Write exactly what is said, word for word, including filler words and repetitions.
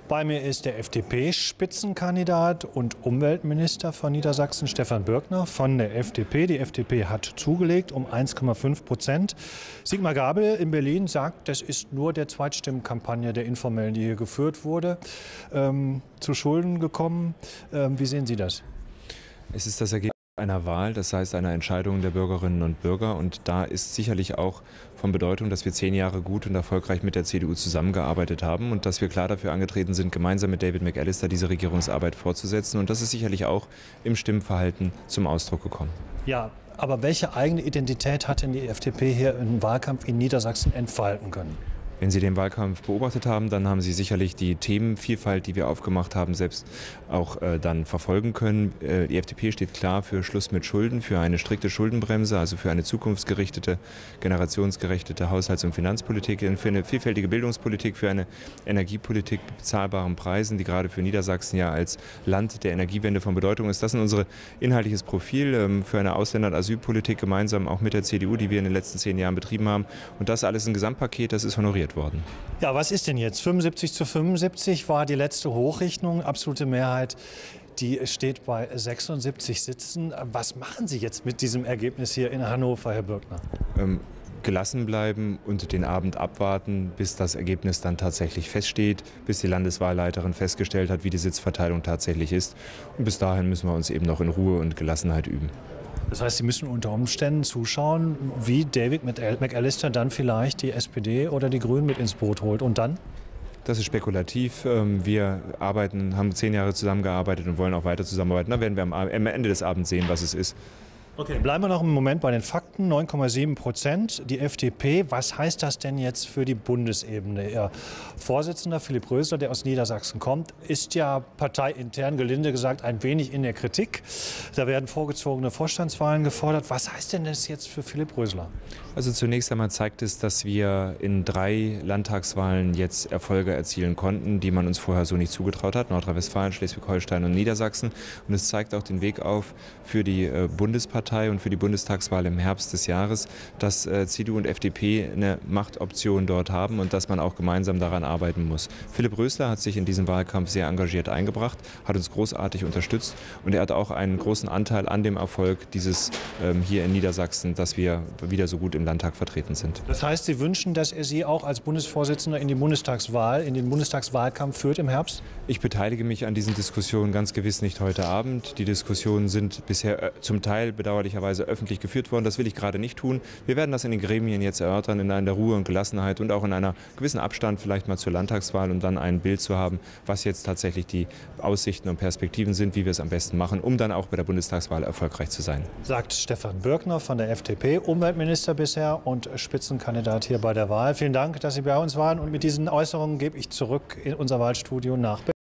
Bei mir ist der F D P-Spitzenkandidat und Umweltminister von Niedersachsen, Stefan Bürkner von der F D P. Die F D P hat zugelegt um eins Komma fünf Prozent. Sigmar Gabriel in Berlin sagt, das ist nur der Zweitstimmenkampagne der informellen, die hier geführt wurde, ähm, zu Schulden gekommen. Ähm, wie sehen Sie das? Es ist das Ergebnis einer Wahl, das heißt einer Entscheidung der Bürgerinnen und Bürger. Und da ist sicherlich auch von Bedeutung, dass wir zehn Jahre gut und erfolgreich mit der C D U zusammengearbeitet haben und dass wir klar dafür angetreten sind, gemeinsam mit David McAllister diese Regierungsarbeit fortzusetzen. Und das ist sicherlich auch im Stimmverhalten zum Ausdruck gekommen. Ja, aber welche eigene Identität hat denn die F D P hier im Wahlkampf in Niedersachsen entfalten können? Wenn Sie den Wahlkampf beobachtet haben, dann haben Sie sicherlich die Themenvielfalt, die wir aufgemacht haben, selbst auch äh, dann verfolgen können. Äh, die F D P steht klar für Schluss mit Schulden, für eine strikte Schuldenbremse, also für eine zukunftsgerichtete, generationsgerechtete Haushalts- und Finanzpolitik, für eine vielfältige Bildungspolitik, für eine Energiepolitik mit bezahlbaren Preisen, die gerade für Niedersachsen ja als Land der Energiewende von Bedeutung ist. Das ist unser inhaltliches Profil ähm, für eine Ausländer- und Asylpolitik gemeinsam auch mit der C D U, die wir in den letzten zehn Jahren betrieben haben. Und das alles ein Gesamtpaket, das ist honoriert worden. Ja, was ist denn jetzt? fünfundsiebzig zu fünfundsiebzig war die letzte Hochrechnung, absolute Mehrheit. Die steht bei sechsundsiebzig Sitzen. Was machen Sie jetzt mit diesem Ergebnis hier in Hannover, Herr Bürkner? Ähm, gelassen bleiben und den Abend abwarten, bis das Ergebnis dann tatsächlich feststeht, bis die Landeswahlleiterin festgestellt hat, wie die Sitzverteilung tatsächlich ist. Und bis dahin müssen wir uns eben noch in Ruhe und Gelassenheit üben. Das heißt, Sie müssen unter Umständen zuschauen, wie David McAllister dann vielleicht die S P D oder die Grünen mit ins Boot holt. Und dann? Das ist spekulativ. Wir arbeiten, haben zehn Jahre zusammengearbeitet und wollen auch weiter zusammenarbeiten. Da werden wir am Ende des Abends sehen, was es ist. Okay, bleiben wir noch einen Moment bei den Fakten. neun Komma sieben Prozent, die F D P. Was heißt das denn jetzt für die Bundesebene? Ihr Vorsitzender Philipp Rösler, der aus Niedersachsen kommt, ist ja parteiintern, gelinde gesagt, ein wenig in der Kritik. Da werden vorgezogene Vorstandswahlen gefordert. Was heißt denn das jetzt für Philipp Rösler? Also zunächst einmal zeigt es, dass wir in drei Landtagswahlen jetzt Erfolge erzielen konnten, die man uns vorher so nicht zugetraut hat. Nordrhein-Westfalen, Schleswig-Holstein und Niedersachsen. Und es zeigt auch den Weg auf für die äh, Bundespartei und für die Bundestagswahl im Herbst des Jahres, dass äh, C D U und F D P eine Machtoption dort haben und dass man auch gemeinsam daran arbeiten muss. Philipp Rösler hat sich in diesem Wahlkampf sehr engagiert eingebracht, hat uns großartig unterstützt und er hat auch einen großen Anteil an dem Erfolg dieses ähm, hier in Niedersachsen, dass wir wieder so gut im Landtag vertreten sind. Das heißt, Sie wünschen, dass er Sie auch als Bundesvorsitzender in die Bundestagswahl, in den Bundestagswahlkampf führt im Herbst? Ich beteilige mich an diesen Diskussionen ganz gewiss nicht heute Abend. Die Diskussionen sind bisher zum Teil bedauerlicherweise öffentlich geführt worden. Das will ich gerade nicht tun. Wir werden das in den Gremien jetzt erörtern, in einer Ruhe und Gelassenheit und auch in einer gewissen Abstand vielleicht mal zur Landtagswahl, um dann ein Bild zu haben, was jetzt tatsächlich die Aussichten und Perspektiven sind, wie wir es am besten machen, um dann auch bei der Bundestagswahl erfolgreich zu sein. Sagt Stefan Bürkner von der F D P, Umweltminister bisher und Spitzenkandidat hier bei der Wahl. Vielen Dank, dass Sie bei uns waren. Und mit diesen Äußerungen gebe ich zurück in unser Wahlstudio nach Berlin.